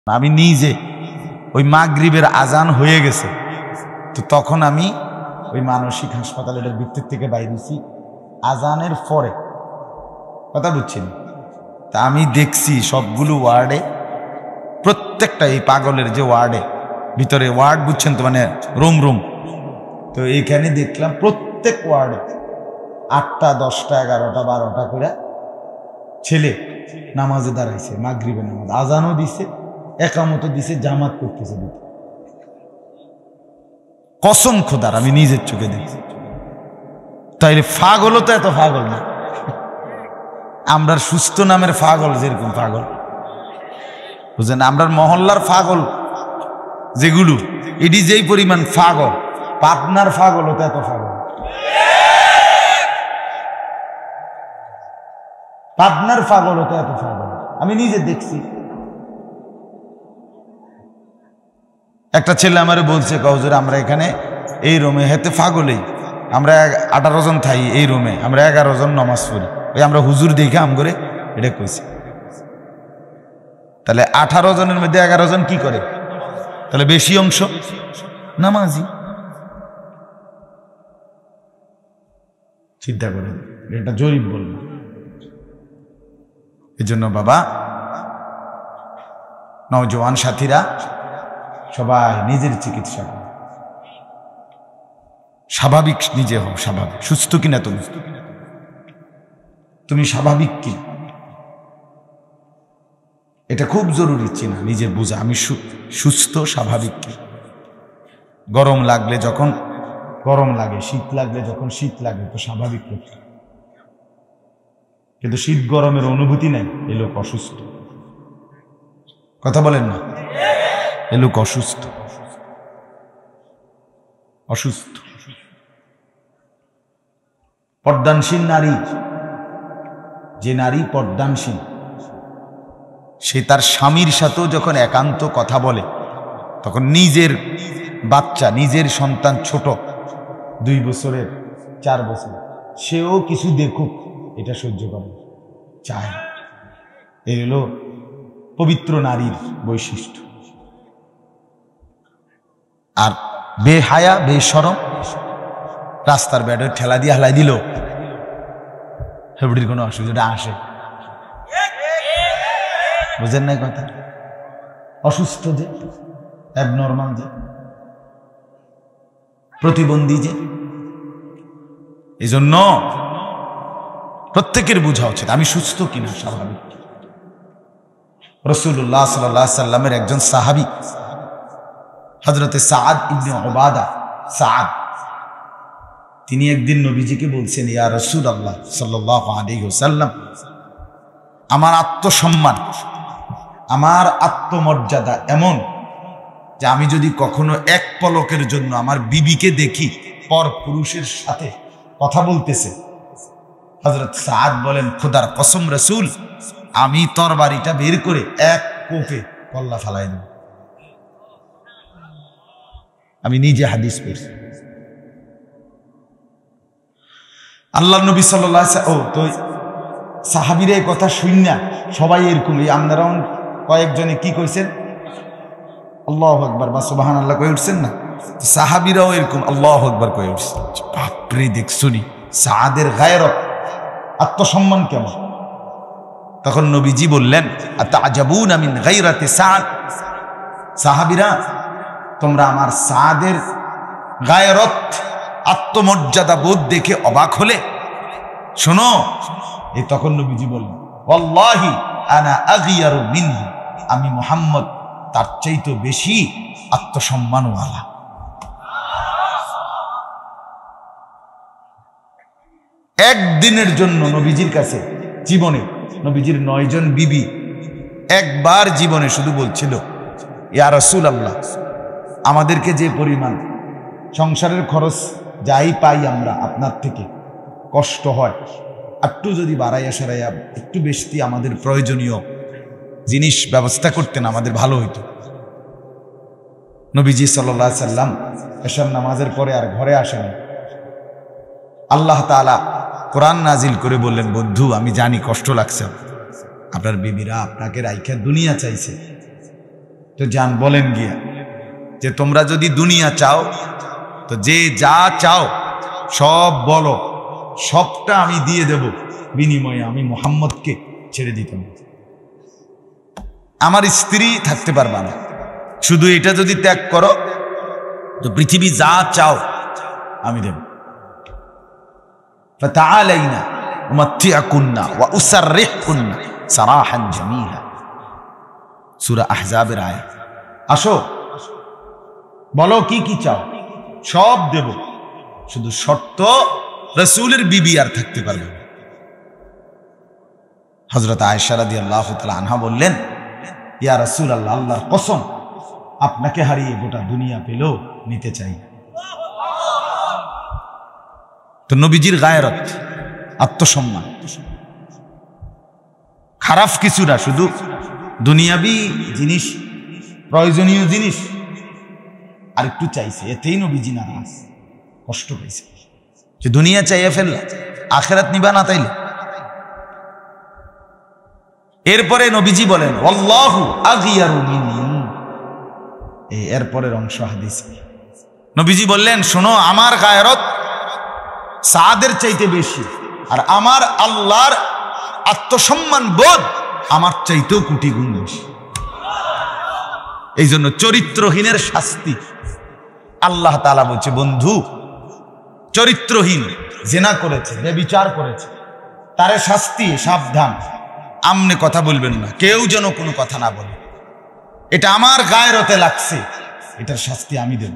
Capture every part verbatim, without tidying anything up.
আমি নিজে ওই মাগরিবের আজান হয়ে গেছে, তো তখন আমি ওই মানসিক হাসপাতালের ভিতর থেকে বাইরেছি আজানের পরে, কথা বুঝছেন? তা আমি দেখছি সবগুলো ওয়ার্ডে, প্রত্যেকটা এই পাগলের যে ওয়ার্ডে ভিতরে ওয়ার্ড বুঝছেন তো, মানে রুম রুম, তো এইখানে দেখলাম প্রত্যেক ওয়ার্ডে আটটা দশটা এগারোটা বারোটা করে ছেলে নামাজে দাঁড়াইছে, মাগরিবের নামাজ, আজানও দিছে, একামতও দিছে, জামাত করতেছে। কসম খোদার আমি নিজের চোখে দেখছি। তাইলে পাগলও তো এত পাগল না, আমরার সুস্থ নামের পাগল যেরকম পাগল, বুঝলেন? আমরার মহল্লার পাগল যেগুলো, এটি যেই পরিমাণ পাগল, পাবনার পাগল তো এত পাগল, পাবনার পাগল তো এত পাগল, আমি নিজে দেখছি। একটা ছেলে আমারে বলছে, হুজুর আমরা এখানে এই রুমে হেতে পাগলেই, আমরা আঠারো জন থাই এই রুমে, আমরা এগারো জন নামাজ পড়ি, ওই আমরা হুজুর দেখে আম করে এটা কইছি। তাহলে আঠারো জনের মধ্যে এগারো জন কি করে? তাহলে বেশি অংশ নামাজি। চিন্তা করেন, এটা জরিপ বলবো। এই জন্য বাবা, নওজোয়ান সাথীরা সবাই নিজের চিকিৎসা করো, স্বাভাবিক নিজে হও, স্বাভাবিক। সুস্থ কিনা তুমি, তুমি স্বাভাবিক কি, এটা খুব জরুরি চিনা, নিজের বোঝা। আমি সুস্থ স্বাভাবিক কি। গরম লাগলে যখন গরম লাগে, শীত লাগলে যখন শীত লাগে, তো স্বাভাবিক করতে। কিন্তু শীত গরমের অনুভূতি নেই, এ লোক অসুস্থ। কথা বলেন না? এ লোক অসুস্থ, অসুস্থ। পর্দানশীল নারী, যে নারী পর্দানশীল, সে তার স্বামীর সাথেও যখন একান্ত কথা বলে, তখন নিজের বাচ্চা, নিজের সন্তান ছোট, দুই বছরের চার বছর, সেও কিছু দেখুক, এটা সহ্য করে চায়। এই হলো পবিত্র নারীর বৈশিষ্ট্য। আর বেহায়া বেশরম রাস্তার ব্যাটে ঠেলা দিয়ে হালাই দিল, হেবড়ির কোনো অসুবিধা আসে? বুঝেন নাই কথা? অসুস্থ যে, অ্যাবনর্মাল যে, প্রতিবন্ধী যে। এই জন্য প্রত্যেকের বোঝা উচিত আমি সুস্থ কিনা, স্বাভাবিক। রাসূলুল্লাহ সাল্লাল্লাহু আলাইহি সাল্লামের একজন সাহাবী হযরতে সাআদ ইবনে উবাদা, সাআদ, তিনি একদিন নবীজিকে বলছেন, ইয়া রাসূলুল্লাহ সাল্লাল্লাহু আলাইহি ওয়াসাল্লাম, আমার আত্মসম্মান, আমার আত্মমর্যাদা এমন যে আমি যদি কখনো এক পলকের জন্য আমার বিবিকে দেখি পর পুরুষের সাথে কথা বলতেছে, হযরত সাআদ বলেন, খোদার কসম রাসূল, আমি তরবারিটা বের করে এক কোপে কল্লা ফালাই দেব। আমি নিজে হাদিস পড়ছি। আল্লাহর নবী সাল্লাল্লাহু আলাইহি ওয়াসাল্লাম, ও তো সাহাবীরা এই কথা শুননা সবাই এরকম, আপনারাও কয়েকজনে কি কইছেন? আল্লাহু আকবার বা সুবহানাল্লাহ কই উঠছেন না? সাহাবীরাও এরকম আল্লাহু আকবার কই উঠছে। বাপরে, দেখছুনি সাআদের গায়রত, আত্মসম্মান কেমন। তখন নবীজি বললেন, আতাজাবুনা মিন গায়রাতি সাআদ, সাহাবীরা তোমরা আমার সাআদের গায়রত, আত্মমর্যাদা বোধ দেখে অবাক হলে? শোনো, এই তখন নবীজি বললেন, ওয়াল্লাহি আনা আগিয়ারু মিনহু, আমি মুহাম্মদ তার চাইতে বেশি আত্মসম্মানওয়ালা। একদিনের জন্য নবীজির কাছে জীবনে, নবীজির নয়জন বিবি একবার জীবনে শুধু বলছিল, ইয়া রাসূলুল্লাহ, আমাদেরকে যে পরিমাণ সংসারের খরচ যাই পাই আমরা আপনার থেকে, কষ্ট হয়, একটু যদি বাড়াইয়া সারাইয়া একটু বেশি আমাদের প্রয়োজনীয় জিনিস ব্যবস্থা করতেন, আমাদের ভালো হইতো। নবীজি সাল্লাল্লাহু আলাইহি সাল্লাম এশার নামাজের পরে আর ঘরে আসেন। আল্লাহ তাআলা কোরআন নাজিল করে বললেন, বন্ধু আমি জানি কষ্ট লাগছে, আপনার বিবিরা আপনাকে রাইখা দুনিয়া চাইছে, তো যান বলেন গিয়া যে তোমরা যদি দুনিয়া চাও তো যে যা চাও সব বলো, সবটা আমি দিয়ে দেব, বিনিময়ে আমি মুহাম্মদকে ছেড়ে দিতাম। আমার স্ত্রী থাকতে পারবা না, শুধু এটা যদি ত্যাগ করো তো পৃথিবী যা চাও আমি দেব। ফাতাআলাইনা উমাত্তিআকুন্না ওয়া উসাররিহকুন্না সারাহান জামিলা, সূরা আহজাবের আয়াত। আসো বলো কি কি চাও, সব দেব, শুধু শর্ত রাসূলের বিবি আর থাকতে পারবে। হযরত আয়েশা রাদিয়াল্লাহু তাআলা আনহা বললেন, ইয়া রাসূলুল্লাহ, আল্লাহর কসম আপনাকে হারিয়ে গোটা দুনিয়া পেলেও নিতে চাই। তো নবীজির গায়রত, আত্মসম্মান খারাপ কিছু না, শুধু দুনিয়াবি জিনিস, প্রয়োজনীয় জিনিস আর একটু চাইছে, এতেই নবীজি নারাজ, কষ্ট পাইছে যে দুনিয়া চাইয়া ফেললা, আখিরাত নিবা না তাইলে। এরপরে নবীজি বলেন আল্লাহু আগিয়ারু মিন্নি, এই এরপরের অংশ হাদিসে নবীজি বললেন, শোনো আমার গায়রত সাদের চাইতে বেশি, আর আমার আল্লাহর আত্মসম্মান বোধ আমার চাইতেও কোটি গুণ বেশি। এই জন্য চরিত্রহীনের শাস্তি আল্লাহ তাআলা বলছে, বন্ধু চরিত্রহীন জিনা করেছে, ব্যভিচার করেছে, তারে শাস্তি, সাবধান, আমনে কথা বলবেন না, কেউ যেন কোনো কথা না বলে, এটা আমার গায়রতে লাগছে, এটার শাস্তি আমি দেব।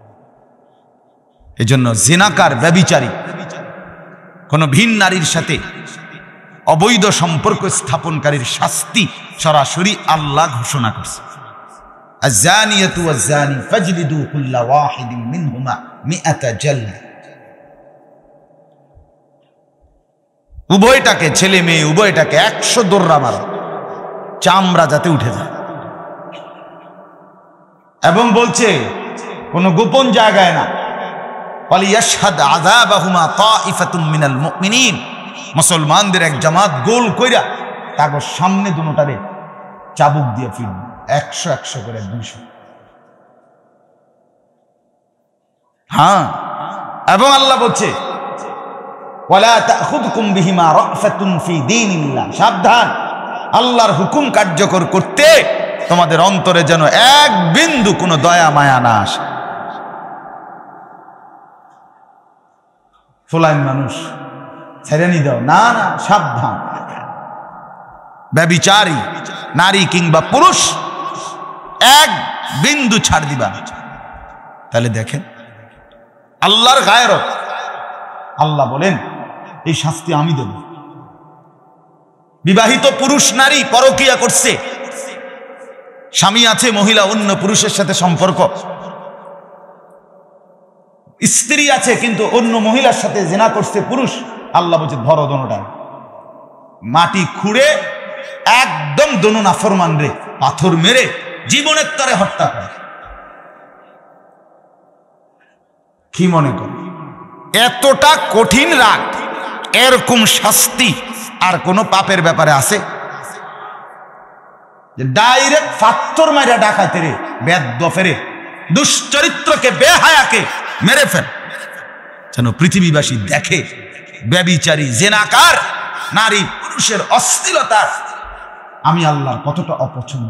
এই জন্য জিনাকার, ব্যভিচারী, কোন ভিন নারীর সাথে অবৈধ সম্পর্ক স্থাপনকারীর শাস্তি সরাসরি আল্লাহ ঘোষণা করছে, আয-যানিয়াতু ওয়াজ-যানি ফাজলিদু কুল্লা ওয়াহিদিন মিনহুমা মিআতা জালদা। উভয়টাকে, ছেলে মেয়ে উভয়টাকে একশো দোররা মারো, চামড়া যাতে উঠে যায়। এবং বলছে কোন গোপন জায়গায় না, ওয়ালিয়াশহাদ আযাবাহুমা তাইফাতুম মিনাল মুমিনিন, মুসলমানদের এক জামাত গোল কইরা তাগো সামনে দুটারে চাবুক দিয়ে ফিরবে, একশো একশো করে দুইশো। হ্যাঁ, এবং আল্লাহ বলছে ওয়ালা তাখুযকুম বিহিমা রাফাতুন ফি দীনিল্লাহ, সাবধান, আল্লাহর হুকুম কার্যকর করতে তোমাদের অন্তরে যেন এক বিন্দু কোনো দয়া মায়া না আসে। ফুলাইন মানুষ ছেড়ে নি দাও, না না, সাবধান। ব্যভিচারী নারী কিংবা পুরুষ এক বিন্দু ছাড় দিবা। তাহলে দেখেন আল্লাহর গায়রত, আল্লাহ বলেন এই শাস্তি আমি দেব। বিবাহিত পুরুষ নারী পরকীয়া করছে, স্বামী আছে, মহিলা অন্য পুরুষের সাথে সম্পর্ক, স্ত্রী আছে কিন্তু অন্য মহিলার সাথে জিনা করছে পুরুষ, আল্লাহ বলছে ধরো দোনোটা, মাটি খুঁড়ে একদম দোনো নাফরমান রে পাথর মেরে জীবনের তরে হত্যা করে। কি মনে কর এতটা কঠিন রাগ, এরকম শাস্তি আর কোন পাপের ব্যাপারে আছে? ডাইরেক্ট পাথর মাইরা ডাকাইতে রে, বেদফেরে, দুশ্চরিত্রকে, বেহায়াকে মেরে ফেল, যেন পৃথিবীবাসী দেখে ব্যভিচারী, জেনাকার নারী পুরুষের অশ্লীলতা আমি আল্লাহর কতটা অপছন্দ।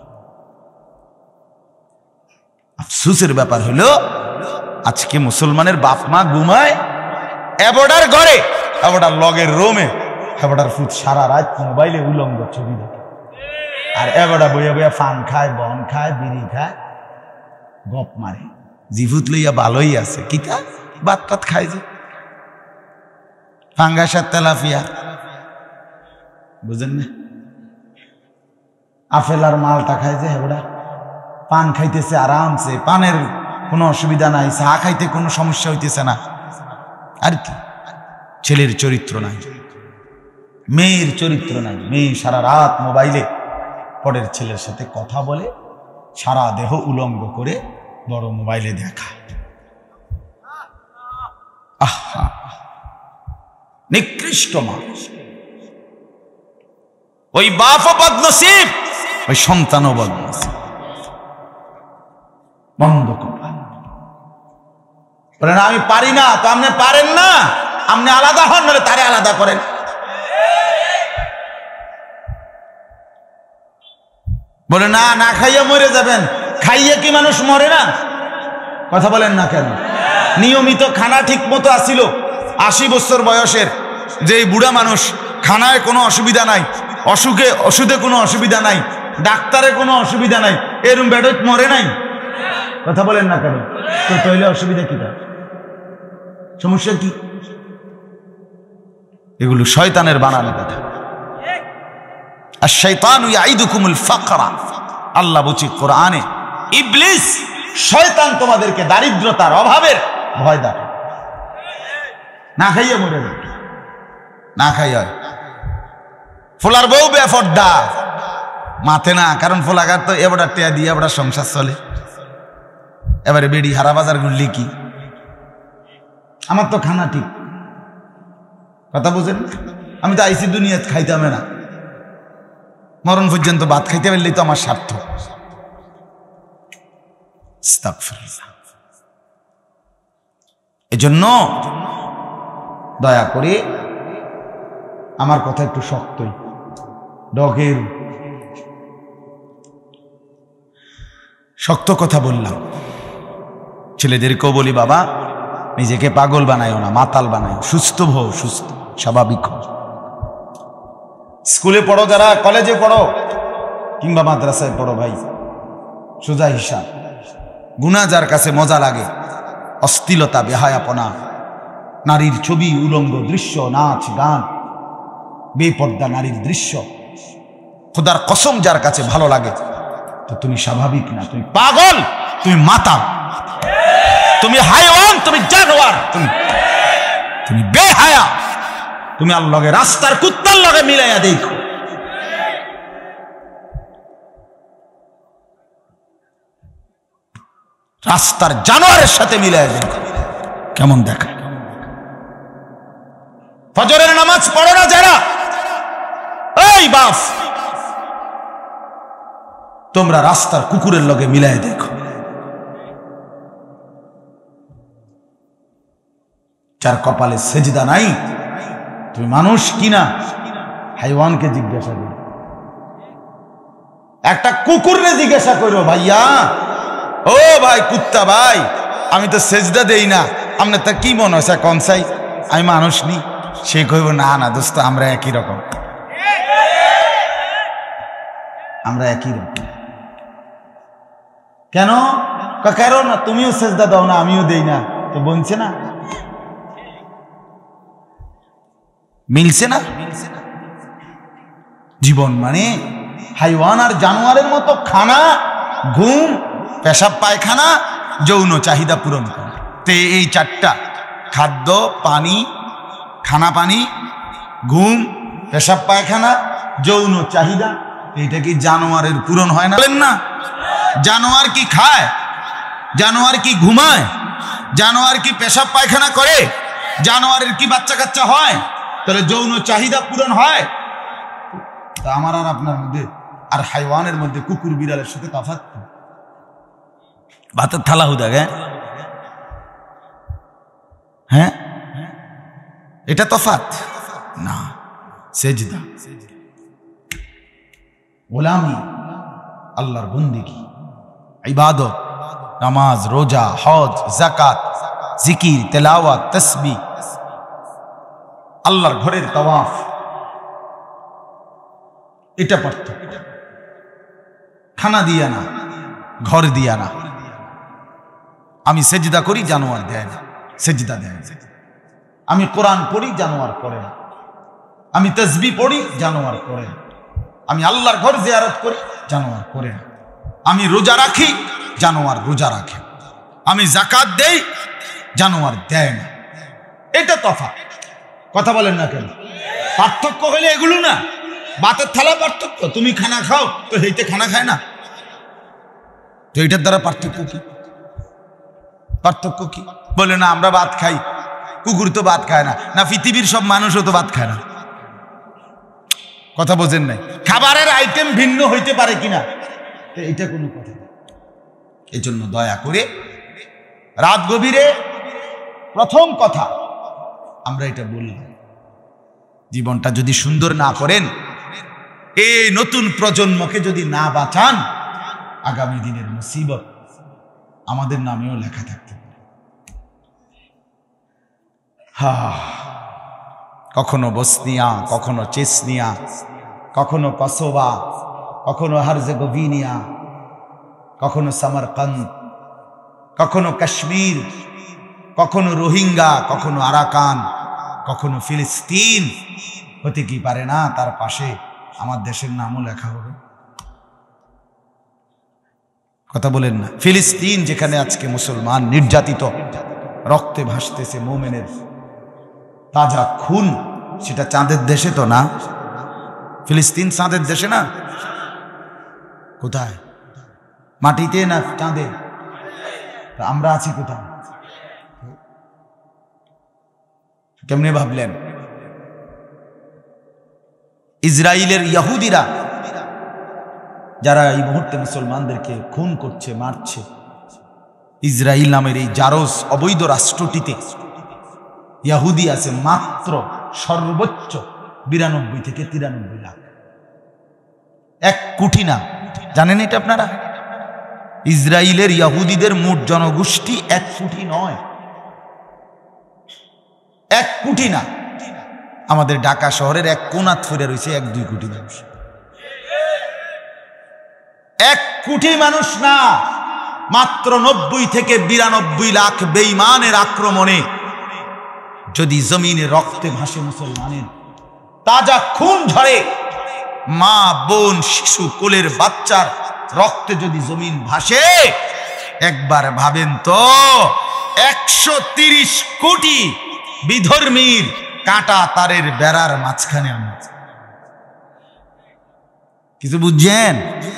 আফসোসের ব্যাপার হলো আজকে মুসলমানের বাপ মা ঘুমায় এবড়ার ঘরে, এবড়ার লগের রুমে, এবড়ার ফুট সারা রাত মোবাইলে উলঙ্গ ছবি দেখে, আর এবড়া বইয়া বইয়া ফান খায়, বন খায়, বিড়ি খায়, গপ মারে। জিভুত লইয়া ভালোই আছে, কিতা বাত টাত খায়, যে ফাঙ্গাসার তেলাপিয়া, বুঝেন না, আপেল আর মালটা খায়, যে এবড়া পান খাইতেছে আরামসে, পানের কোনো অসুবিধা নাই, চা খাইতে কোনো সমস্যা হইতেছে না। আর কি, ছেলের চরিত্র নাই, মেয়ের চরিত্র নাই, মেয়ে সারা রাত মোবাইলে পরের ছেলের সাথে কথা বলে, সারা দেহ উলঙ্গ করে বড় মোবাইলে দেখা। আহা, নিকৃষ্ট মানুষ। ওই বাপও বদনসিব, ওই সন্তানও বদনসিব। বন্ধ করবেন। বলেন আমি পারি না, তো আপনি পারেন না, আপনি আলাদা হন, নাহলে তারে আলাদা করেন। বলে না, না খাইয়া মরে যাবেন। খাইয়া কি মানুষ মরে না? কথা বলেন না কেন? নিয়মিত খানা ঠিক মতো আসিল, আশি বছর বয়সের যে বুড়া মানুষ, খানায় কোনো অসুবিধা নাই, অসুখে ওষুধে কোনো অসুবিধা নাই, ডাক্তারে কোনো অসুবিধা নাই, এরম বেডত মরে নাই। কথা বলেন না কেন? তো তাইলে অসুবিধা কি? সমস্যা কি? এগুলো শয়তানের বানানো কথা। আশ-শাইতানু ইয়াইদুকুমুল ফাকরা, আল্লাহ বলছে কোরআনে, ইবলিস শয়তান তোমাদেরকে দারিদ্রতার, অভাবের ভয় দেখায়। না খাইয়া মরে যাবে, না খাইয়া। ফোলার বউ বেফর্দা মাথে না, কারণ ফোলাগার তো এবারে টেয়া দিয়ে এবারে সংসার চলে। এবারে বেড়ি হারা বাজার গুললি কি? আমার তো খানা ঠিক। কথা বুঝেন? আমি তো আইসি দুনিয়াতে খাইতামে না, মরণ পর্যন্ত ভাত খাইতে পারলেই তো আমার স্বার্থ। এজন্য দয়া করে আমার কথা একটু শক্তই, ডগের শক্ত কথা বললাম। ছেলেদেরকেও বলি, বাবা নিজেকে পাগল বানায়ও না, মাতাল বানায়, সুস্থ হও, সুস্থ স্বাভাবিক হও। স্কুলে পড়ো, যারা কলেজে পড়ো কিংবা মাদ্রাসায় পড়ো, ভাই সোজা হিসাব, গুনাহ যার কাছে মজা লাগে, অশ্লীলতা, বেহায়াপনা, নারীর ছবি, উলঙ্গ দৃশ্য, নাচ গান, বেপর্দা নারীর দৃশ্য, খোদার কসম যার কাছে ভালো লাগে, তো তুমি স্বাভাবিক না, তুমি পাগল, তুমি মাতাল, তুমি হায়ওয়ান, তুমি জানোয়ার, তুমি তুমি বেহায়া, তুমি আল্লাহর লগে, রাস্তার কুত্তার লগে মিলাইয়া দেখো। রাস্তার জানোয়ারের সাথে মিলাইয়া দেখো কেমন দেখায়। ফজরের নামাজ পড়ো না যারা, এই বাপ, তোমরা রাস্তার কুকুরের লগে মিলাইয়া দেখো। যার কপালে সেজদা নাই, তুমি মানুষ কিনা হাইওয়ানকে জিজ্ঞাসা করো, একটা কুকুরকে জিজ্ঞাসা করো, ভাইয়া ও ভাই কুত্তা ভাই, আমি তো সেজদা দেই না, আপনার তা কি মনে হয়েছে কনসাই আমি মানুষ নি? সে কইব না না দোস্ত, আমরা একই রকম, আমরা একই রকম। কেন? কারণ তুমিও সেজদা দাও না, আমিও দেই না, তো বলছে না, মিলছে না। জীবন মানে হাইওয়ান আর জানোয়ারের মতো খানা, ঘুম, পেশাব পায়খানা, যৌন চাহিদা পূরণ করা। তে এই চারটা, খাদ্য, পানি, খানা পানি, ঘুম, পেশাব পায়খানা, যৌন চাহিদা, এটা কি জানোয়ারের পূরণ হয় না? বলেন না, জানোয়ার কি খায়? জানোয়ার কি ঘুমায়? জানোয়ার কি পেশাব পায়খানা করে? জানোয়ারের কি বাচ্চা কাচ্চা হয়? তাহলে যৌন চাহিদা পূরণ হয়? তা আমার আর আপনার মধ্যে আর হাইওয়ানের মধ্যে, কুকুর বিড়ালের সাথে তফাৎ? ভাতের থালা হুদা গে, হ্যাঁ, এটা তফাৎ না। সেজদা, গোলামি, আল্লাহর বন্দেগী, ইবাদত, নামাজ, রোজা, হজ, যাকাত, জিকির, তেলাওয়াত, তাসবিহ, আল্লাহর ঘরের তাওয়াফ, এটা পার্থক্য। খানা দিয়া না, ঘর দিয়া না। আমি সেজদা করি, জানোয়ার দেয় না, সেজদা দেয় না। আমি কোরআন পড়ি, জানোয়ার পড়ে না। আমি তাসবিহ পড়ি, জানোয়ার পড়ে না। আমি আল্লাহর ঘর জিয়ারত করি, জানোয়ার করে না। আমি রোজা রাখি, জানোয়ার রোজা রাখে। আমি যাকাত দেই, জানোয়ার দেয় না। এটা তফাৎ। কথা বলেন না কেন? পার্থক্য হলে এগুলো না। ভাতের থালা পার্থক্য, তুমি খানা খাও তো সেইতে খানা খায় না, তো এইটার দ্বারা পার্থক্য কি? পার্থক্য কি? বলে না আমরা ভাত খাই, কুকুর তো ভাত খায় না, না পৃথিবীর সব মানুষও তো ভাত খায় না। কথা বোঝেন নাই? খাবারের আইটেম ভিন্ন হইতে পারে কিনা, এটা কোনো কথা না। এজন্য দয়া করে রাত গভীরে প্রথম কথা আমরা এটা বললাম, জীবনটা যদি সুন্দর না করেন, এই নতুন প্রজন্মকে যদি না বাঁচান, আগামী দিনের মুসিবত আমাদের নামেও লেখা থাকতে পারে। হা, কখনো বসনিয়া, কখনো চেসনিয়া, কখনো কসোভা, কখনো হার্জেগোভিনিয়া, কখনো সামারকান্দ, কখনো কাশ্মীর, কখনো রোহিঙ্গা, কখনো আরাকান, কখনো ফিলিস্তিন। হতে কি পারে না তার পাশে আমার দেশের নামও লেখা হবে? কথা বলেন না? ফিলিস্তিন যেখানে আজকে মুসলমান নির্যাতিত, রক্তে ভাসতেছে মোমেনের তাজা খুন, সেটা চাঁদের দেশে তো না? ফিলিস্তিন চাঁদের দেশে না? কোথায়? মাটিতে না চাঁদে? আমরা আছি কোথায়? কেমনে ভাবলেন? ইসরায়েলের ইহুদিরা যারা এই মুহূর্তে মুসলমানদেরকে খুন করছে, মারছে, ইসরায়েল নামের এই জারজ অবৈধ রাষ্ট্রটিতে ইহুদি আছে মাত্র সর্বোচ্চ বিরানব্বই থেকে তিরানব্বই লাখ, এক কোটি না। জানেন এটা আপনারা? ইসরায়েলের ইহুদিদের মোট জনগোষ্ঠী এক কোটি নয়, এক কোটি না। আমাদের ঢাকা শহরের এক কোণা ফিরে রয়েছে এক দুই কোটি মানুষ, এক কোটি মানুষ না, মাত্র নব্বই থেকে বিরানব্বই লাখ বেঈমানের আক্রমণে যদি জমিনে রক্তে ভাসে মুসলমানের, তাজা খুন ঝরে, মা বোন শিশু কোলের বাচ্চার রক্তে যদি জমিন ভাসে, একবার ভাবেন তো একশো তিরিশ কোটি বিধর্মীর কাঁটা তারের বেড়ার মাঝখানে আমরা কিছু বুঝছেন?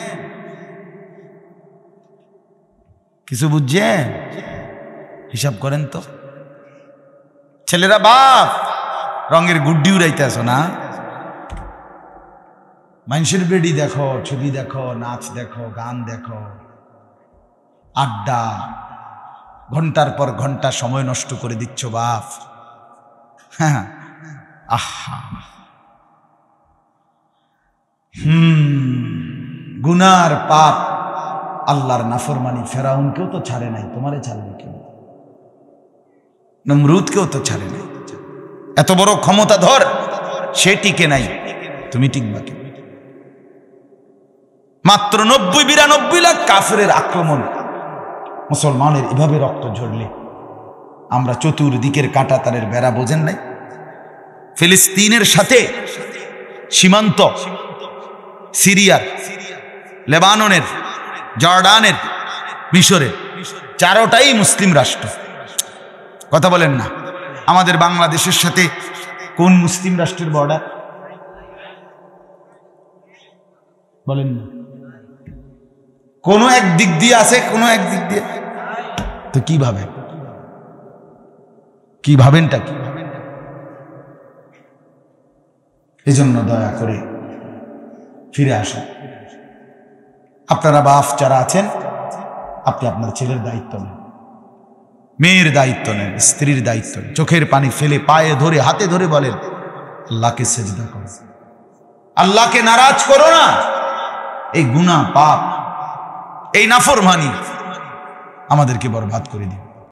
কিছু বুঝছেন? হিসাব করেন তো। ছেলেরা বাপ রঙের গুড্ডি উড়াইতে আসো না, মানুষের বেডি দেখো, ছবি দেখো, নাচ দেখো, গান দেখো, আড্ডা, ঘন্টার পর ঘন্টা সময় নষ্ট করে দিচ্ছ বাপ। হ্যাঁ, আহা, হুম গুনার পাপ, আল্লাহর নাফরমানি। ফেরাউনকেও তো ছাড়ে নাই, তোমারে ছাড়বে কেউ? নমরুদকেও তো ছাড়ে নাই। এত বড় ক্ষমতা ধর, সে টিকে নাই, তুমি টিকবা কেন? মাত্র নব্বই বিরানব্বই লাখ কাফেরের আক্রমণ, মুসলমানের এভাবে রক্ত ঝরলে আমরা চতুর্দিকের কাঁটা তারের বেড়া বোঝেন নাই? ফিলিস্তিনের সাথে সীমান্ত সিরিয়ার, লেবাননের, জর্ডানের, মিশরের, চারোটাই মুসলিম রাষ্ট্র। কথা বলেন না? আমাদের বাংলাদেশের সাথে কোন মুসলিম রাষ্ট্রের বর্ডার বলেন না? কোনো এক দিক দিয়ে আছে, কোনো এক দিক দিয়ে তো কি ভাবেন? কি ভাবেনটা কি? এই জন্য দয়া করে ফিরে আসুন। আপনারা বাপ যারা আছেন, আপনি আপনার ছেলের দায়িত্ব নেন, মেয়ের দায়িত্ব নেন, স্ত্রীর দায়িত্ব নেন। চোখের পানি ফেলে পায়ে ধরে, হাতে ধরে বলেন, আল্লাহকে সেজদা করো, আল্লাহকে নারাজ করো না। এই গুনাহ, পাপ, এই নাফরমানি আমাদেরকে বরবাদ করে দিবে।